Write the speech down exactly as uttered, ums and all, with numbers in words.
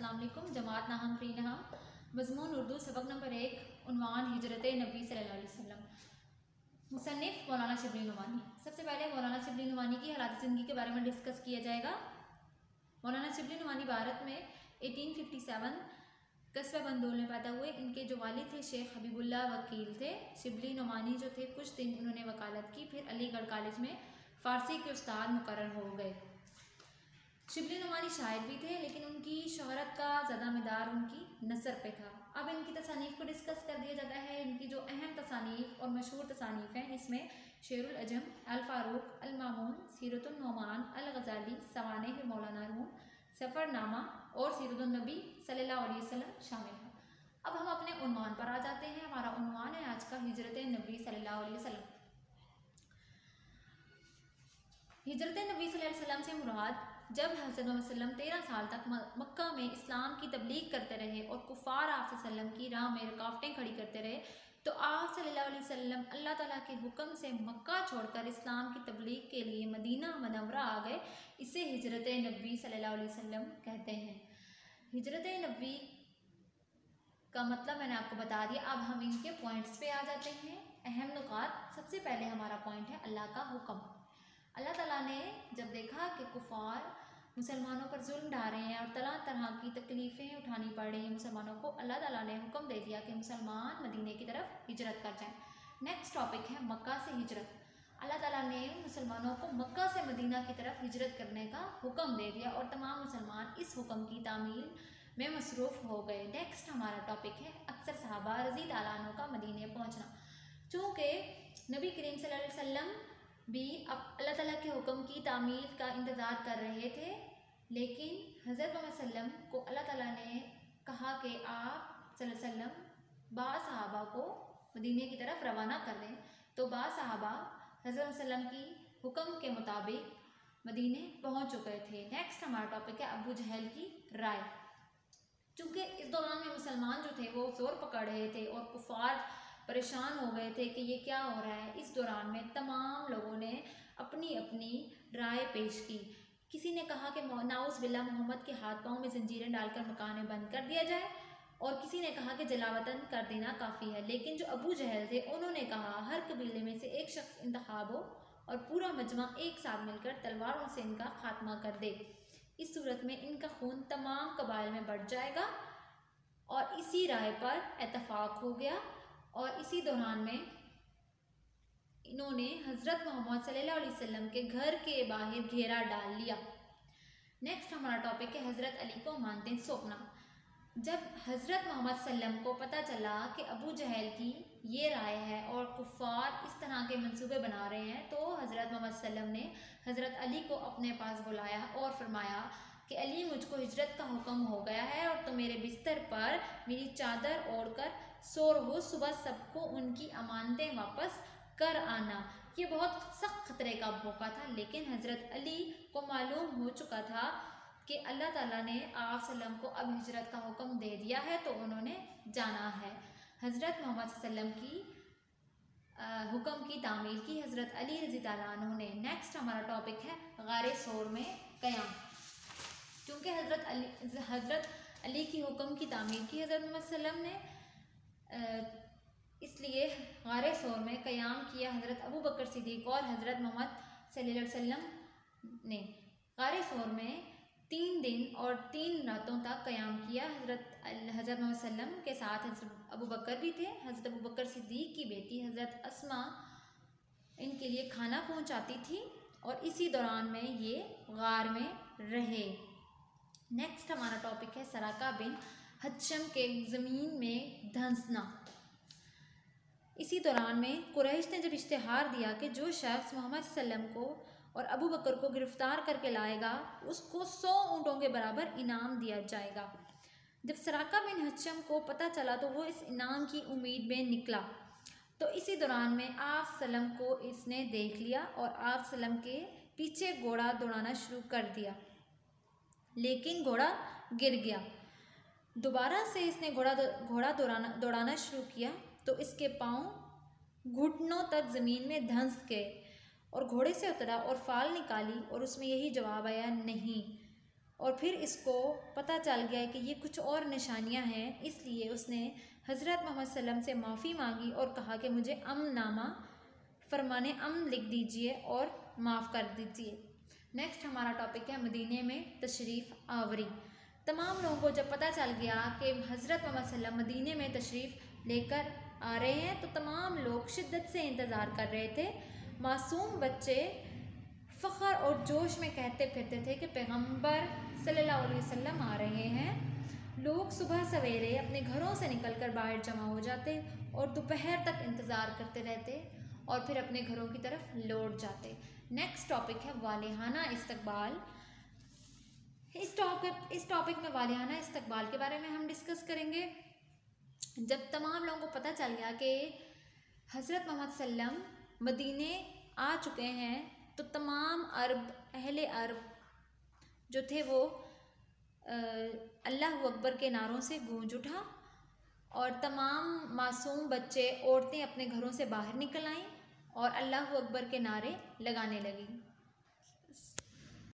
अस्सलाम वालेकुम। जमात नाहम प्री नहम मज़मून उर्दू सबक नंबर एक उन्वान हिजरत नबी सल्लल्लाहु अलैहि वसल्लम। मुसन्निफ़ मौलाना शिबली नुमानी। सबसे पहले मौलाना शिबली नुमानी की हालात ज़िंदगी के बारे में डिस्कस किया जाएगा। मौलाना शिबली नुमानी भारत में अठारह सौ सत्तावन कस्बा बंदोल में पैदा हुए। इनके जो वालिद थे शेख हबीबुल्लाह वकील थे। शिबली नुमानी जो थे कुछ दिन उन्होंने वकालत की, फिर अलीगढ़ कॉलेज में फ़ारसी के उस्ताद मुकर्रर हो गए। शिबली नुमानी शायर भी थे, लेकिन उनकी शोहरत का ज़्यादा मदार उनकी नसर पे था। अब इनकी तसानीफ़ को डिस्कस कर दिया जाता है। इनकी जो अहम तसानीफ़ और मशहूर तसानीफ़ हैं, इसमें शेरुल अजम, अल फ़ारूक, अल मामून, सीरतुन नोमान, अल गज़ाली, सवानेह मौलाना रूम, सफ़रनामा और सीरतुन नबी सल्लल्लाहु अलैहि वसल्लम शामिल हैं। अब हम अपने उन्वान पर आ जाते हैं। हमारा उन्वान है आज का हिजरत नबी सल्लल्लाहु अलैहि वसल्लम। हिजरत नबी सल्लल्लाहु अलैहि वसल्लम से मुराद जब हज़रत मोहम्मद सल्लम तेरह साल तक मक्का में इस्लाम की तबलीग करते रहे और कुफ़ार आप सल्लम की राह में रुकावटें खड़ी करते रहे, तो आप सल्लल्लाहु अलैहि वसल्लम अल्लाह ताला के हुक्म से मक्का छोड़कर इस्लाम की तबलीग के लिए मदीना मनव्वरा आ गए। इसे हिजरत नबी सल्लल्लाहु अलैहि वसल्लम कहते हैं। हिजरत नबी का मतलब मैंने आपको बता दिया। अब हम इनके पॉइंट्स पे आ जाते हैं। अहम नुकात। सबसे पहले हमारा पॉइंट है अल्लाह का हुक्म। अल्लाह ताला ने जब देखा कि कुफ़ार मुसलमानों पर जुल्म ढा रहे हैं और तरह तरह की तकलीफ़ें उठानी पड़ रही हैं मुसलमानों को, अल्लाह ताला ने हुक्म दे दिया कि मुसलमान मदीने की तरफ हिजरत कर जाएं। नेक्स्ट टॉपिक है मक्का से हिजरत। अल्लाह ताला ने मुसलमानों को मक्का से मदीना की तरफ हिजरत करने का हुक्म दे दिया और तमाम मुसलमान इस हुक्म की तामील में मसरूफ़ हो गए। नेक्स्ट हमारा टॉपिक है अक्सर सहाबा रज़ी अल्लाह अन्हुम का मदीने पहुँचना। चूँकि नबी करीम सल्लल्लाहु अलैहि वसल्लम भी अब अल्लाह ताला के हुक्म की तामील का इंतज़ार कर रहे थे, लेकिन हज़रत मोहम्मद सल्लम को अल्लाह ताला ने कहा कि आप सल्लल्लाहु अलैहि वसल्लम बा सहाबा को मदीने की तरफ रवाना कर दें। तो बा सहाबा हज़रत सल्लम की हुक्म के मुताबिक मदीने पहुंच चुके थे। नेक्स्ट हमारा टॉपिक है अबू जहल की राय। चूँकि इस दौरान में मुसलमान जो थे वो जोर पकड़ रहे थे और कुफ़ार परेशान हो गए थे कि ये क्या हो रहा है। इस दौरान में तमाम लोगों ने अपनी अपनी राय पेश की। किसी ने कहा कि नाउज़ बिल्लाह मोहम्मद के हाथ पाँव में जंजीरें डालकर मकान बंद कर दिया जाए, और किसी ने कहा कि जलावतन कर देना काफ़ी है। लेकिन जो अबू जहल थे उन्होंने कहा हर कबीले में से एक शख्स इंतखाब हो और पूरा मजमा एक साथ मिलकर तलवारों से इनका खात्मा कर दे। इस सूरत में इनका खून तमाम कबाइल में बढ़ जाएगा। और इसी राय पर इत्तफाक हो गया और इसी दौरान में इन्होंने हज़रत मोहम्मद सल्लल्लाहु अलैहि वसल्लम के घर के बाहर घेरा डाल लिया। नेक्स्ट हमारा टॉपिक है हज़रत अली को मानते हैं सौंपना। जब हज़रत मोहम्मद सल्लम को पता चला कि अबू जहल की ये राय है और कुफ़ार इस तरह के मंसूबे बना रहे हैं, तो हज़रत मोहम्मद सल्लम ने हज़रत अली को अपने पास बुलाया और फरमाया कि अली, मुझको हिजरत का हुक्म हो गया है और तुम तो मेरे बिस्तर पर मेरी चादर ओढ़ कर सो रहो। सुबह सबको उनकी अमानतें वापस कर आना। ये बहुत सख्त खतरे का मौका था, लेकिन हज़रत अली को मालूम हो चुका था कि अल्लाह ताला ने आप सल्लम को अब हिजरत का हुक्म दे दिया है, तो उन्होंने जाना है। हज़रत मोहम्मद सल्लम की हुक्म की तामील की हज़रत अली रज़ी अल्लाह अन्हु ने। नेक्स्ट हमारा टॉपिक है गारे सौर में क़याम। क्योंकि हज़रत अली हज़रत अली की हुक्म की तामील की हज़रत मोहम्मद सल्लम ने, इसलिए गारे सौर में क़याम किया हज़रत अबू बकर सिद्दीक़ और हज़रत मोहम्मद सल्लल्लाहु अलैहि वसल्लम ने। गारे सौर में तीन दिन और तीन रातों तक क़याम किया। हज़रत हज़रत मोहम्मद सल्लम के साथ हज़रत अबू बकर भी थे। हज़रत अबू बकर सिद्दीक़ की बेटी हज़रत अस्मा इनके लिए खाना पहुंचाती थी और इसी दौरान में ये गार में रहे। नेक्स्ट हमारा टॉपिक है सराका बिन हचम के ज़मीन में धंसना। इसी दौरान में कुरैश ने जब इश्तिहार दिया कि जो शख्स मोहम्मद सल्लम को और अबू बकर को गिरफ़्तार करके लाएगा उसको सौ ऊँटों के बराबर इनाम दिया जाएगा। जब सराका बिन हचम को पता चला तो वो इस इनाम की उम्मीद में निकला। तो इसी दौरान में आप सल्लम को इसने देख लिया और आप सल्लम के पीछे घोड़ा दौड़ाना शुरू कर दिया, लेकिन घोड़ा गिर गया। दोबारा से इसने घोड़ा घोड़ा दौड़ाना दौड़ाना शुरू किया तो इसके पाँव घुटनों तक ज़मीन में धंस गए और घोड़े से उतरा और फाल निकाली और उसमें यही जवाब आया, नहीं। और फिर इसको पता चल गया कि ये कुछ और निशानियां हैं, इसलिए उसने हज़रत मोहम्मद सल्लम से माफ़ी मांगी और कहा कि मुझे अमन नामा फरमाने अमन लिख दीजिए और माफ़ कर दीजिए। नेक्स्ट हमारा टॉपिक है मदीने में तशरीफ़ आवरी। तमाम लोगों को जब पता चल गया कि हज़रत मोहम्मद सल्लम मदीने में तशरीफ़ लेकर आ रहे हैं तो तमाम लोग शिद्दत से इंतज़ार कर रहे थे। मासूम बच्चे फ़ख्र और जोश में कहते फिरते थे कि पैगंबर सल्लल्लाहु अलैहि वसल्लम आ रहे हैं। लोग सुबह सवेरे अपने घरों से निकलकर बाहर जमा हो जाते और दोपहर तक इंतज़ार करते रहते और फिर अपने घरों की तरफ लौट जाते। नेक्स्ट टॉपिक है वालिहाना इस्तकबाल। इस टॉपिक इस टॉपिक में वालिहाना इस्तकबाल के बारे में हम डिस्कस करेंगे। जब तमाम लोगों को पता चल गया कि हज़रत मोहम्मद सल्लम मदीने आ चुके हैं तो तमाम अरब अहले अरब जो थे वो अल्लाह अकबर के नारों से गूंज उठा और तमाम मासूम बच्चे औरतें अपने घरों से बाहर निकल आईं और अल्लाह अकबर के नारे लगाने लगी।